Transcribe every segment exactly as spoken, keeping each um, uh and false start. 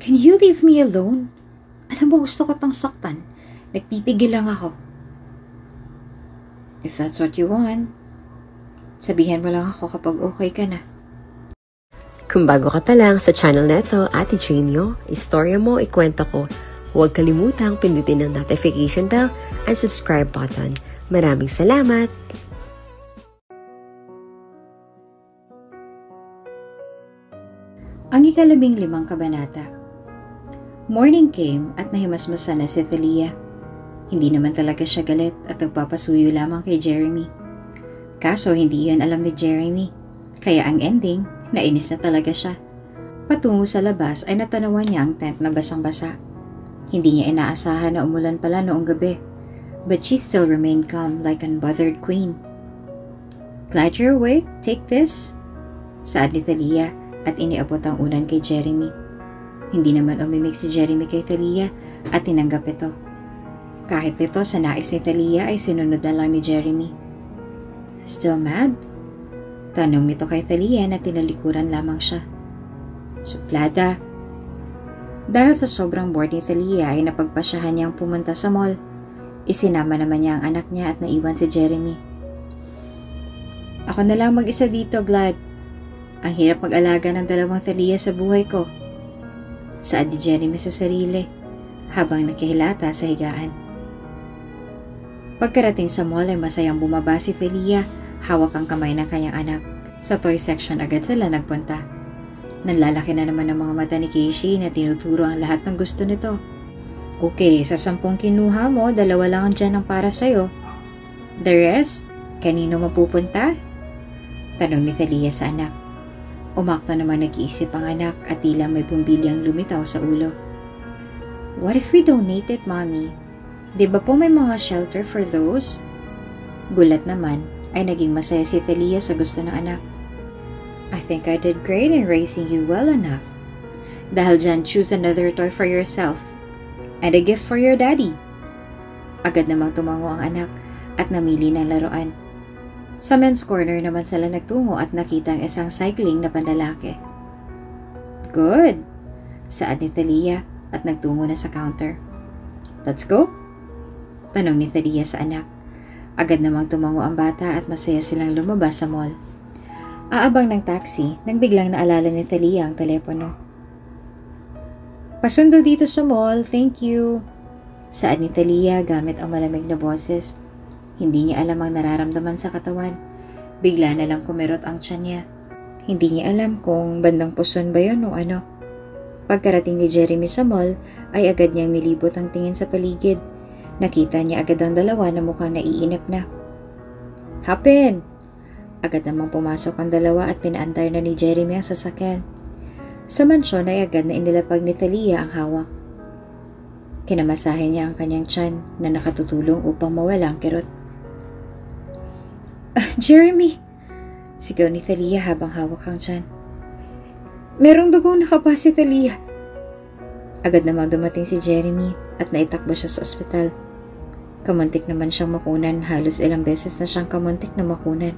Can you leave me alone? Alam mo, gusto ko tang saktan. Nagpipigil lang ako. If that's what you want, sabihan mo lang ako kapag okay ka na. Kung bago ka pa lang sa channel na ito, Ate Genio, istorya mo, ikwenta ko. Huwag kalimutang pindutin ang notification bell and subscribe button. Maraming salamat! Ang ikalabing limang kabanata. Morning came at nahimasmasan na si Thalia. Hindi naman talaga siya galit at nagpapasuyo lamang kay Jeremy. Kaso hindi iyon alam ni Jeremy, kaya ang ending, nainis na talaga siya. Patungo sa labas ay natanawan niya ang tent na basang-basa. Hindi niya inaasahan na umulan pala noong gabi, but she still remained calm like an unbothered queen. Glad you're awake, take this, saad ni Thalia at iniabot ang unan kay Jeremy. Hindi naman umimik si Jeremy kay Thalia at tinanggap ito. Kahit ito sa nais ni Thalia ay sinunod na lang ni Jeremy. Still mad? Tanong nito kay Thalia na tinalikuran lamang siya. Suplada. Dahil sa sobrang bored ni Thalia ay napagpasyahan niyang pumunta sa mall. Isinama naman niya ang anak niya at naiwan si Jeremy. Ako na lang mag-isa dito, Glad. Ang hirap mag-alaga ng dalawang Thalia sa buhay ko. Saad ni Jeremy sa sarili habang nakihilata sa higaan. Pagkarating sa mall ay masayang bumaba si Thalia, hawak ang kamay ng kanyang anak. Sa toy section agad sila nagpunta. Nanlalaki na naman ang mga mata ni Casey na tinuturo ang lahat ng gusto nito. Okay, sa sampung kinuha mo, dalawa lang dyan ang para sa'yo. The rest, kanino mapupunta? Tanong ni Thalia sa anak. Umakto naman nag-iisip ang anak at tila may bumbilyang lumitaw sa ulo. What if we donate it, Mommy? Di ba po may mga shelter for those? Gulat naman ay naging masaya si Thalia sa gusto ng anak. I think I did great in raising you well enough. Dahil dyan, choose another toy for yourself and a gift for your daddy. Agad namang tumango ang anak at namili ng laruan. Sa men's corner naman sila nagtungo at nakita ang isang cycling na panlalaki. Good, saad ni Thalia at nagtungo na sa counter. Let's go? Tanong ni Thalia sa anak. Agad namang tumango ang bata at masaya silang lumabas sa mall. Aabang ng taxi nang biglang naalala ni Thalia ang telepono. Pasundo dito sa mall, thank you, saad ni Thalia gamit ang malamig na boses. Hindi niya alam ang nararamdaman sa katawan. Bigla na lang kumirot ang tiyan niya. Hindi niya alam kung bandang puson ba yun o ano. Pagkarating ni Jeremy sa mall, ay agad niyang nilibot ang tingin sa paligid. Nakita niya agad ang dalawa na mukhang naiinip na. Happen! Agad namang pumasok ang dalawa at pinaandar na ni Jeremy ang sasakyan. Sa mansyon ay agad na inilapag ni Thalia ang hawak. Kinamasahe niya ang kanyang tiyan na nakatutulong upang mawala ang kirot. Uh, Jeremy! Sigaw ni Thalia habang hawak ang tiyan. Merong dugong nakapa si Thalia. Agad namang dumating si Jeremy at naitakbo siya sa ospital. Kamuntik naman siyang makunan, halos ilang beses na siyang kamuntik na makunan.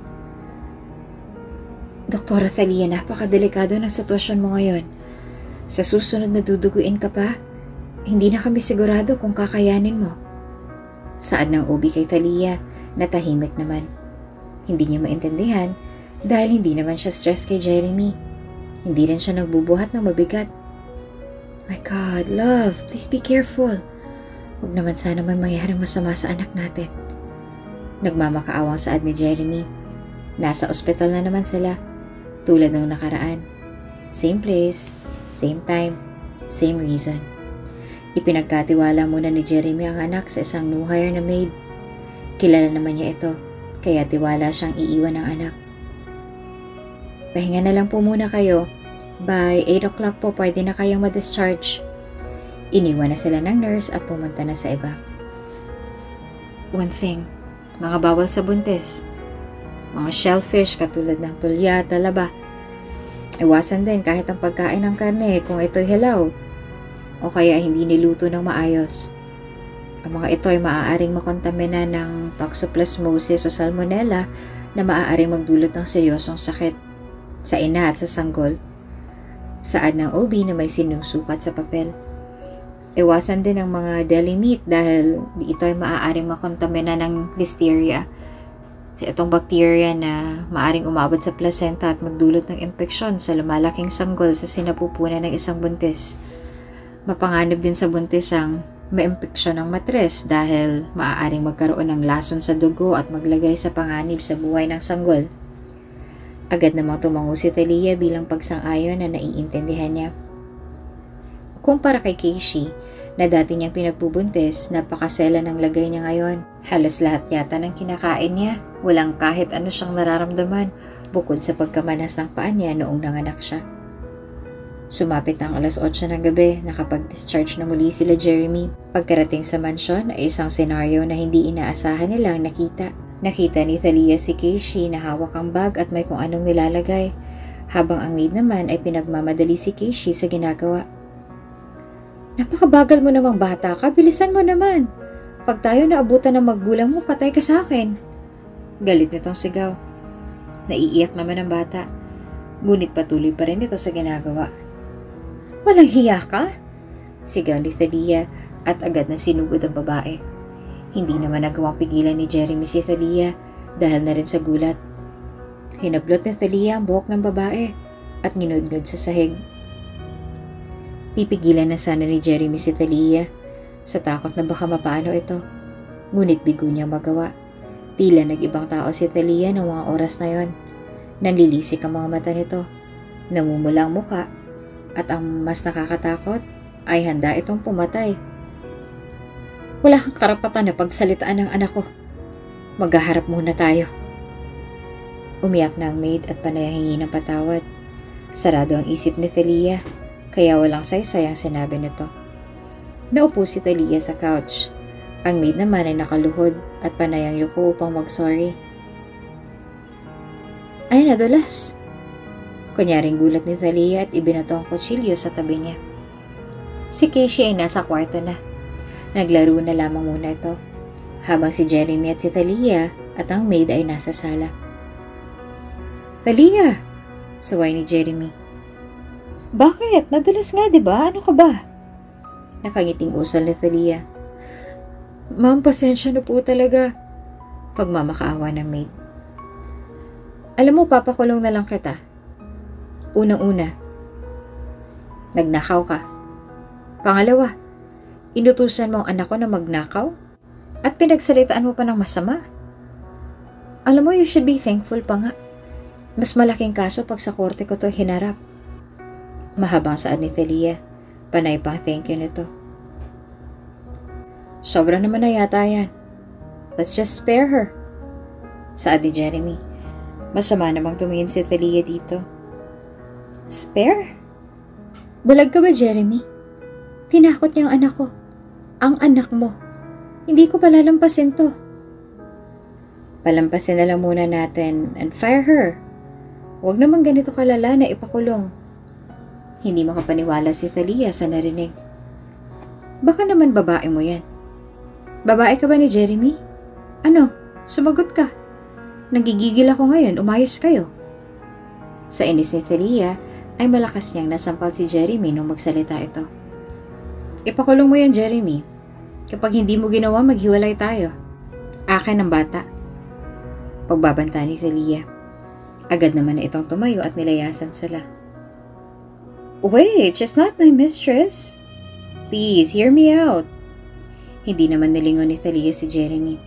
Doktora Thalia, napakadelikado ng sitwasyon mo ngayon. Sa susunod na duduguin ka pa, hindi na kami sigurado kung kakayanin mo. Saad ng O B kay Thalia na tahimik naman. Hindi niya maintindihan dahil hindi naman siya stress kay Jeremy. Hindi rin siya nagbubuhat ng mabigat. My God, love, please be careful. Huwag naman sana may mangyaring masama sa anak natin. Nagmamakaawang saad ni Jeremy. Nasa ospital na naman sila, tulad ng nakaraan. Same place, same time, same reason. Ipinagkatiwala muna ni Jeremy ang anak sa isang new hire na maid. Kilala naman niya ito, kaya tiwala siyang iiwan ng anak. Pahinga na lang po muna kayo. By eight o'clock po pwede na kayong ma-discharge. Iniwan na sila ng nurse at pumunta na sa iba. One thing, mga bawal sa buntis. Mga shellfish katulad ng tulya, talaba. Iwasan din kahit ang pagkain ng karne kung ito'y hilaw o kaya hindi niluto ng maayos. Ang mga ito ay maaaring makontamina ng toxoplasmosis o salmonella na maaaring magdulot ng seryosong sakit sa ina at sa sanggol. Saad ng O B na may sinusukat sa papel. Iwasan din ang mga deli meat dahil ito ay maaaring makontamina ng listeria. So, itong bacteria na maaaring umabot sa placenta at magdulot ng impeksyon sa lumalaking sanggol sa sinapupunan ng isang buntis. Mapanganib din sa buntis ang maimpeksyon ng matres dahil maaaring magkaroon ng lason sa dugo at maglagay sa panganib sa buhay ng sanggol. Agad namang tumango si Talia bilang pagsang-ayon na naiintindihan niya. Kumpara kay Casey na dati niyang pinagbubuntis, napakasela ng lagay niya ngayon. Halos lahat yata ng kinakain niya, walang kahit ano siyang nararamdaman bukod sa pagkamanas ng paa niya noong nanganak siya. Sumapit ang alas otso ng gabi, nakapag-discharge na muli sila Jeremy. Pagkarating sa mansyon ay isang senaryo na hindi inaasahan nilang nakita. Nakita ni Thalia si Casey na hawak ang bag at may kung anong nilalagay, habang ang maid naman ay pinagmamadali si Casey sa ginagawa. Napakabagal mo namang bata ka, bilisan mo naman. Pag tayo naabutan ng magulang mo, patay ka sa akin. Galit nitong sigaw. Naiiyak naman ang bata, ngunit patuloy pa rin ito sa ginagawa. Walang hiya ka? Sigaw ni Thalia at agad na sinugod ang babae. Hindi naman nagawang pigilan ni Jeremy si Thalia dahil na rin sa gulat. Hinablot ni Thalia ang buhok ng babae at nginudngod sa sahig. Pipigilan na sana ni Jeremy si Thalia sa takot na baka mapaano ito. Ngunit bigo niyang magawa. Tila nag-ibang tao si Thalia ng mga oras na yon. Nanlilisik ang mga mata nito. Namumula ang muka. At ang mas nakakatakot ay handa itong pumatay. Wala kang karapatan na pagsalitaan ng anak ko. Maghaharap muna tayo. Umiyak na ang maid at panayang hingi ng patawad. Sarado ang isip ni Thalia, kaya walang saysay ang sinabi nito. Naupo si Thalia sa couch. Ang maid naman ay nakaluhod at panayang yuko upang mag-sorry. Ay, nadulas. Kunyaring gulat ni Thalia at ibinato ang kutsilyo sa tabi niya. Si Casey ay nasa kwarto na. Naglaro na lamang muna ito, habang si Jeremy at si Thalia at ang maid ay nasa sala. Thalia! Saway ni Jeremy. Bakit? Nadulas nga, diba? Ano ka ba? Nakangiting usal ni Thalia. Ma'am, pasensya na po talaga. Pagmamakaawa ng maid. Alam mo, papakulong na lang kita. Unang-una, nagnakaw ka. Pangalawa, inutusan mo ang anak ko na magnakaw at pinagsalitaan mo pa ng masama. Alam mo, you should be thankful pa nga. Mas malaking kaso pag sa korte ko to hinarap. Mahabang saad ni Thalia, panay pang thank you nito. Sobra naman na yata yan. Let's just spare her. Saad ni Jeremy. Masama namang tumingin si Thalia dito. Spare? Bulag ka ba, Jeremy? Tinakot niya ang anak ko. Ang anak mo. Hindi ko palalampasin to. Palampasin na lang muna natin and fire her. Huwag naman ganito kalala na ipakulong. Hindi makapaniwala si Thalia sa narinig. Baka naman babae mo yan. Babae ka ba ni Jeremy? Ano? Sumagot ka. Nagigigil ako ngayon, umayos kayo. Sa inis ni Thalia, ay malakas niyang nasampal si Jeremy nung magsalita ito. Ipakulong mo yan, Jeremy. Kapag hindi mo ginawa, maghiwalay tayo. Akin ang bata. Pagbabanta ni Thalia. Agad naman na itong tumayo at nilayasan sila. Wait, she's not my mistress. Please, hear me out. Hindi naman nilingon ni Thalia si Jeremy.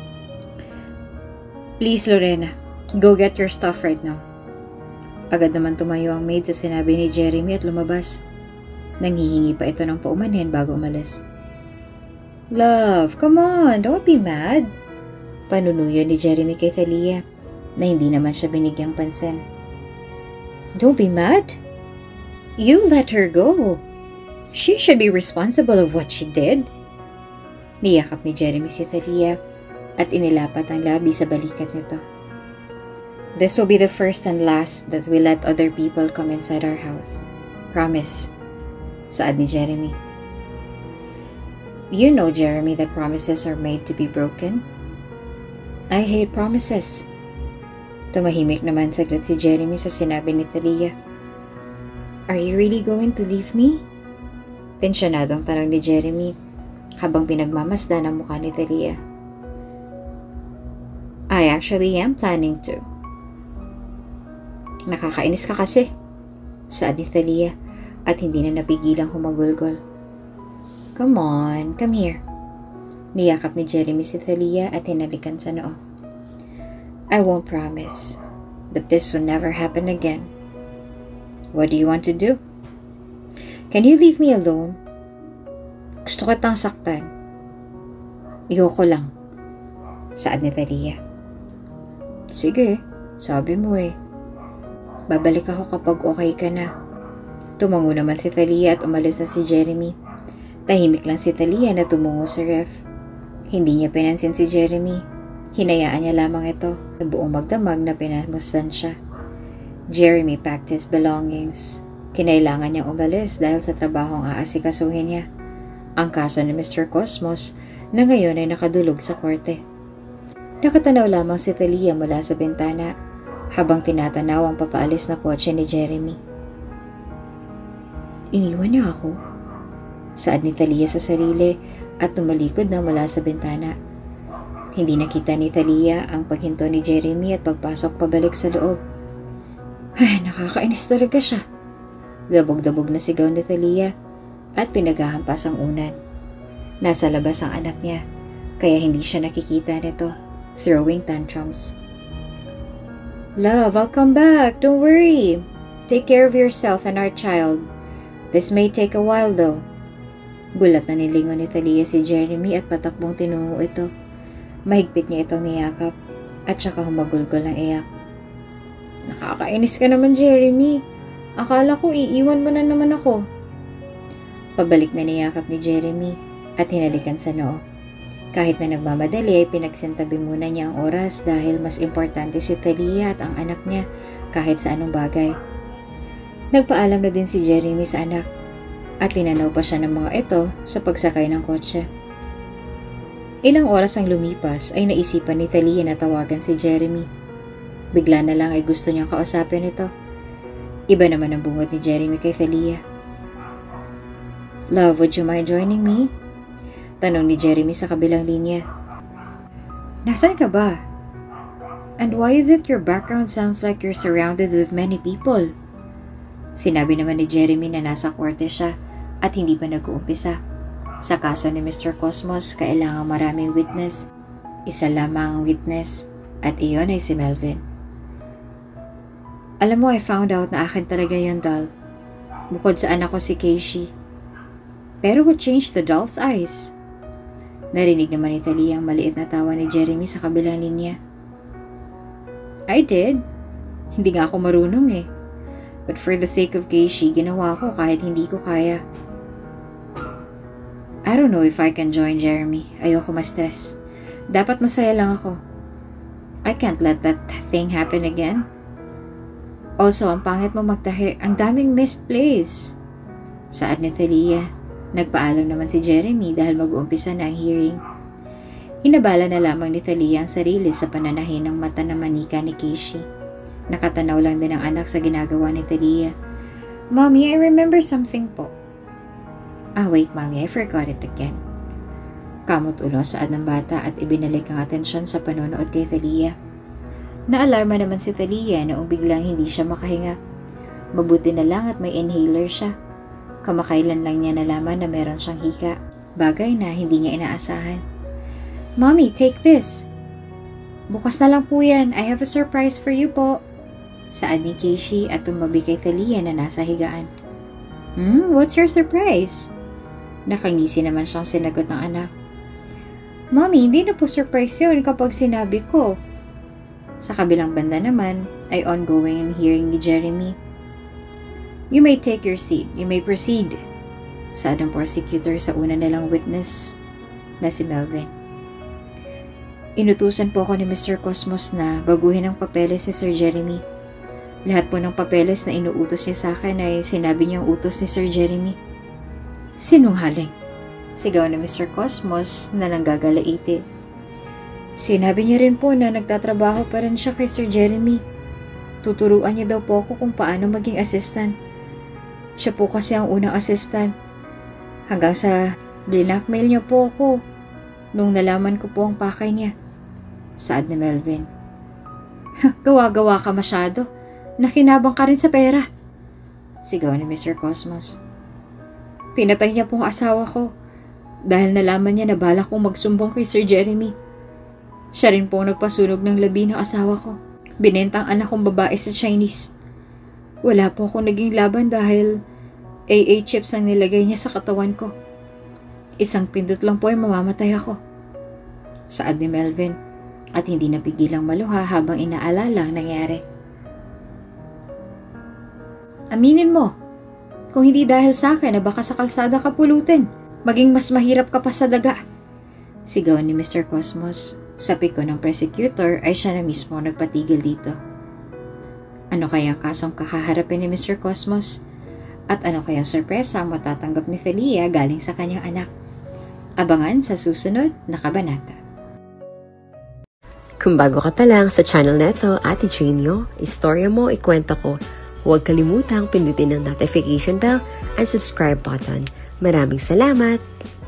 Please, Lorena, go get your stuff right now. Agad naman tumayo ang maid sa sinabi ni Jeremy at lumabas. Nanghihingi pa ito ng paumanhin bago umalis. Love, come on, don't be mad. Panunuyo ni Jeremy kay Thalia na hindi naman siya binigyang pansin. Don't be mad? You let her go. She should be responsible of what she did. Niyakap ni Jeremy si Thalia at inilapat ang labi sa balikat nito. This will be the first and last that we let other people come inside our house. Promise. Saad ni Jeremy. You know, Jeremy, that promises are made to be broken. I hate promises. Tumahimik naman saglit si Jeremy sa sinabi ni Thalia. Are you really going to leave me? Tensyonadong tanong ni Jeremy habang pinagmamasdan ang mukha ni Thalia. I actually am planning to. Nakakainis ka kasi, saad ni Thalia at hindi na napigilang humagulgol. Come on, come here. Niyakap ni Jeremy si Thalia at hinalikan sa noo. I won't promise, but this will never happen again. What do you want to do? Can you leave me alone? Gusto ko tang saktan. Iyoko lang, saad ni Thalia. Sige, sabi mo eh. Babalik ako kapag okay ka na. Tumango naman si Thalia at umalis na si Jeremy. Tahimik lang si Thalia na tumungo sa ref. Hindi niya pinansin si Jeremy. Hinayaan niya lamang ito na buong magdamag na pinamasdan siya. Jeremy packed his belongings. Kinailangan niyang umalis dahil sa trabahong aasikasuhin niya. Ang kaso ni Mister Cosmos na ngayon ay nakadulog sa korte. Nakatanaw lamang si Thalia mula sa bintana habang tinatanaw ang papaalis na kotse ni Jeremy. Iniwan niya ako, saad ni Thalia sa sarili at tumalikod na mula sa bintana. Hindi nakita ni Thalia ang paghinto ni Jeremy at pagpasok pabalik sa loob. Ay, nakakainis talaga siya. Dabog-dabog na sigaw ni Thalia at pinaghahampas ang unan. Nasa labas ang anak niya, kaya hindi siya nakikita nito, throwing tantrums. Love, I'll come back. Don't worry. Take care of yourself and our child. This may take a while though. Gulat na nilingon ni Thalia si Jeremy at patakbong tinungo ito. Mahigpit niya itong niyakap at saka humagulgol ng iyak. Nakakainis ka naman, Jeremy. Akala ko iiwan mo na naman ako. Pabalik na niyakap ni Jeremy at hinalikan sa noo. Kahit na nagmamadali ay pinagsintabi muna niya ang oras dahil mas importante si Thalia at ang anak niya kahit sa anong bagay. Nagpaalam na din si Jeremy sa anak at tinanaw pa siya ng mga ito sa pagsakay ng kotse. Ilang oras ang lumipas ay naisipan ni Thalia na tawagan si Jeremy. Bigla na lang ay gusto niyang kausapin ito. Iba naman ang bungot ni Jeremy kay Thalia. Love, would you mind joining me? Tanong ni Jeremy sa kabilang linya. Nasaan ka ba? And why is it your background sounds like you're surrounded with many people? Sinabi naman ni Jeremy na nasa korte siya at hindi pa nag-uumpisa. Sa kaso ni Mister Cosmos, kailangang maraming witness. Isa lamang ang witness at iyon ay si Melvin. Alam mo, I found out na akin talaga yung doll. Bukod sa anak ko si Casey. Pero what changed the doll's eyes? Narinig naman ni Thalia ang maliit na tawa ni Jeremy sa kabilang linya. I did. Hindi nga ako marunong eh. But for the sake of Casey, ginawa ko kahit hindi ko kaya. I don't know if I can join Jeremy. Ayoko ma-stress. Dapat masaya lang ako. I can't let that thing happen again. Also, ang pangit mo magtahi. Ang daming missed plays. Saad ni Thalia. Nagpaalam naman si Jeremy dahil mag-uumpisa na ang hearing. Inabala na lamang ni Thalia ang sarili sa pananahin ng mata na manika ni Casey. Nakatanaw lang din ang anak sa ginagawa ni Thalia. Mommy, I remember something po. Ah, wait mommy, I forgot it again. Kamot ulo saad ng bata at ibinalik ang atensyon sa panonood kay Thalia. Naalarma naman si Thalia noong biglang hindi siya makahinga. Mabuti na lang at may inhaler siya. Kamakailan lang niya nalaman na meron siyang hika, bagay na hindi niya inaasahan. Mommy, take this. Bukas na lang po yan. I have a surprise for you po. Saad ni Casey at tumabi kay Thalia na nasa higaan. Hmm, what's your surprise? Nakangisi naman siyang sinagot ng anak. Mommy, hindi na po surprise yun kapag sinabi ko. Sa kabilang banda naman ay ongoing ang hearing ni Jeremy. You may take your seat. You may proceed. Saad ng prosecutor sa una nilang witness na si Melvin. Inutusan po ako ni Mister Cosmos na baguhin ang papeles ni Sir Jeremy. Lahat po ng papeles na inuutos niya sa akin ay sinabi niyang utos ni Sir Jeremy. Sinungaling. Sigaw ni Mister Cosmos na nanggagalaiti. Sinabi niya rin po na nagtatrabaho pa rin siya kay Sir Jeremy. Tuturuan niya daw po ako kung paano maging assistant. Siya po kasi ang unang assistant. Hanggang sa blackmail niya po ako nung nalaman ko po ang pakay niya. Saad ni Melvin. Gawa-gawa ka masyado. Nakinabang ka rin sa pera. Sigaw ni Mister Cosmos. Pinatay niya pong asawa ko dahil nalaman niya na balak kong magsumbong kay Sir Jeremy. Siya rin po nagpasunog ng labi ng asawa ko. Binentang anak kong babae sa Chinese. Wala po akong naging laban dahil A A chips ang nilagay niya sa katawan ko. Isang pindot lang po ay mamamatay ako. Saad ni Melvin at hindi napigilang maluha habang inaalala ang nangyari. Aminin mo, kung hindi dahil sa akin na baka sa kalsada ka pulutin, maging mas mahirap ka pa sa daga. Sigaw ni Mister Cosmos. Sa piko ng prosecutor ay siya na mismo nagpatigil dito. Ano kayang kasong kakaharapin ni Mister Cosmos? At ano kayang sorpresa ang matatanggap ni Thalia galing sa kanyang anak? Abangan sa susunod na kabanata. Kung bago ka pa lang sa channel neto, Ate Genio, istorya mo, ikwento ko, huwag kalimutang pindutin ang notification bell and subscribe button. Maraming salamat!